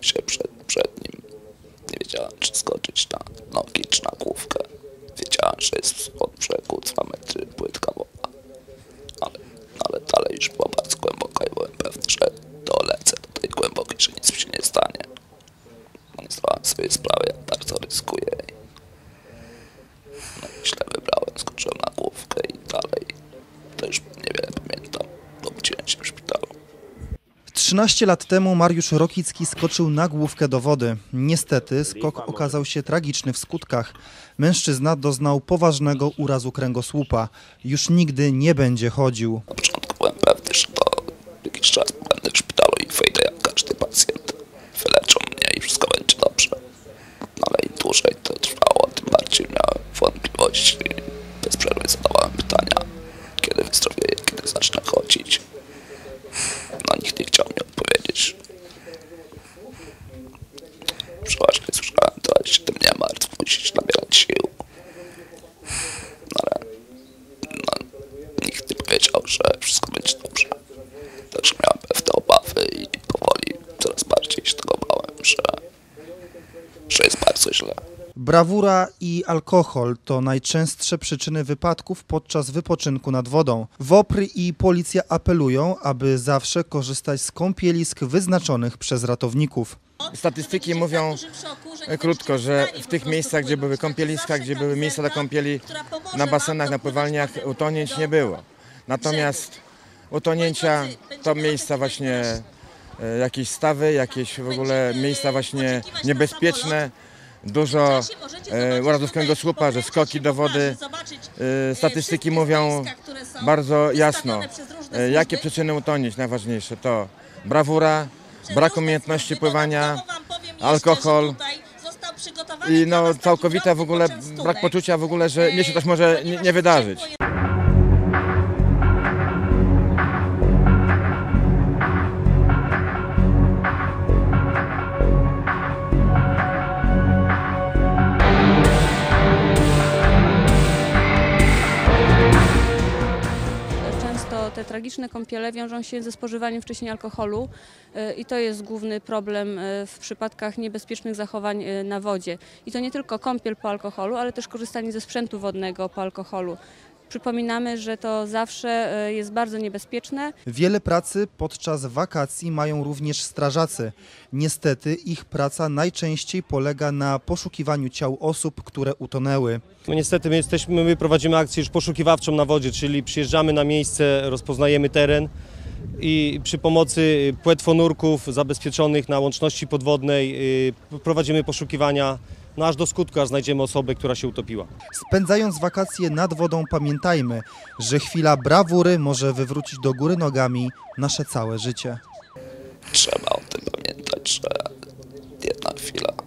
się przed nim. Nie wiedziałem, czy skoczyć na nogi, czy na główkę. Wiedziałem, że jest od brzegu 2 metry płytka woda. Ale dalej już była bardzo głęboka i byłem pewny, że dolecę do tej głębokiej, że nic mi się nie stanie. Nie zdawałem sobie sprawy, jak bardzo ryzykuję. No i źle wybrałem, skoczyłem na główkę i dalej. To już niewiele pamiętam. Obudziłem się w szpitalu. 13 lat temu Mariusz Rokicki skoczył na główkę do wody. Niestety skok okazał się tragiczny w skutkach. Mężczyzna doznał poważnego urazu kręgosłupa. Już nigdy nie będzie chodził. Na początku byłem pewny, że to jakiś czas będę w szpitalu i wyjdę jak każdy pacjent. Wyleczą mnie i wszystko będzie dobrze. No ale im dłużej to trwało, tym bardziej miałem wątpliwości. Bez przerwy zadawałem pytania, kiedy wyzdrowieję, kiedy zacznę chodzić. No nikt nie chciał mi odpowiedzieć. Przeważnie słyszałem to, że się tym nie martw, musisz nabierać sił. No ale nikt nie powiedział, że wszystko będzie dobrze. Także miałem pewne obawy i powoli coraz bardziej się tego bałem, że jest bardzo źle. Brawura i alkohol to najczęstsze przyczyny wypadków podczas wypoczynku nad wodą. WOPR i policja apelują, aby zawsze korzystać z kąpielisk wyznaczonych przez ratowników. Statystyki mówią krótko, że w tych miejscach, gdzie były kąpieliska, gdzie były miejsca dla kąpieli, na basenach, na pływalniach, utonięć nie było. Natomiast utonięcia to miejsca właśnie, jakieś stawy, jakieś w ogóle miejsca właśnie niebezpieczne. Dużo urazów kręgosłupa, że skoki do wody. Statystyki mówią bardzo jasno, jakie przyczyny utonięć najważniejsze to brawura, brak umiejętności pływania, alkohol i no całkowita w ogóle brak poczucia w ogóle, że mnie się coś może nie wydarzyć. Te tragiczne kąpiele wiążą się ze spożywaniem wcześniej alkoholu i to jest główny problem w przypadkach niebezpiecznych zachowań na wodzie. I to nie tylko kąpiel po alkoholu, ale też korzystanie ze sprzętu wodnego po alkoholu. Przypominamy, że to zawsze jest bardzo niebezpieczne. Wiele pracy podczas wakacji mają również strażacy. Niestety ich praca najczęściej polega na poszukiwaniu ciał osób, które utonęły. No niestety my prowadzimy akcję już poszukiwawczą na wodzie, czyli przyjeżdżamy na miejsce, rozpoznajemy teren i przy pomocy płetwonurków zabezpieczonych na łączności podwodnej prowadzimy poszukiwania, no aż do skutku, aż znajdziemy osobę, która się utopiła. Spędzając wakacje nad wodą pamiętajmy, że chwila brawury może wywrócić do góry nogami nasze całe życie. Trzeba o tym pamiętać, że jedna chwila